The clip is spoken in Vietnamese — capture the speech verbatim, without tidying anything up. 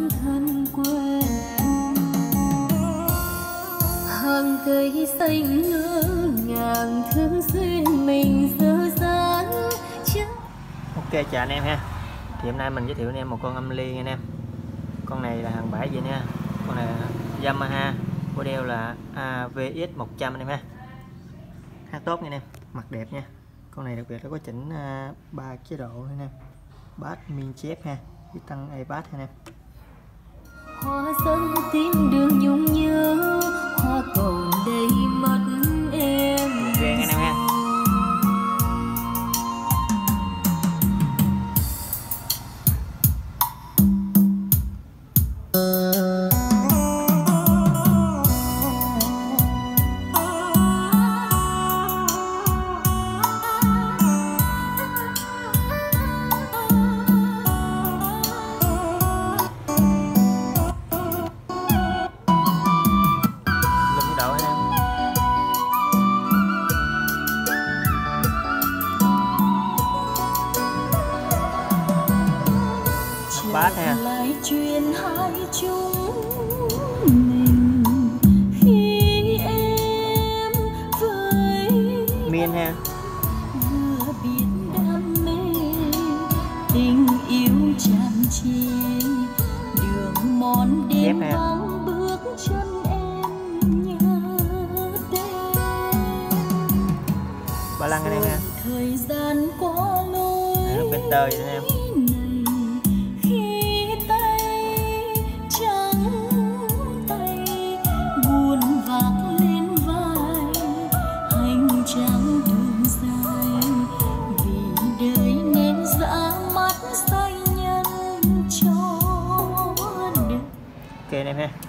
thân quen. Hàng cây xanh ngỡ ngàng thường xuyên mình dơ dáng. Ok, chào anh em ha. Thì hôm nay mình giới thiệu anh em một con âm ly nha anh em. Con này là hàng bãi vậy nha. Con này là Yamaha, model là a vê ích một trăm anh em ha. Hát tốt nha anh em, mặt đẹp nha. Con này đặc biệt là có chỉnh ba uh, chế độ nha anh em. Bass min chép ha, với tăng A-Bass ha anh em. Hoa xuân tím đường nhung nhớ, hoa còn đây mất em. Ok anh em ha. Bass ha. Lại chuyện hai chúng mình khi em với Miên ha. vừa biết đam mê tình yêu tràn trề đường mòn đêm vắng bước chân em nhớ tên. Ba lăng anh em ha. Thời gian qua lối bên tơi anh em. Ok anh em ha.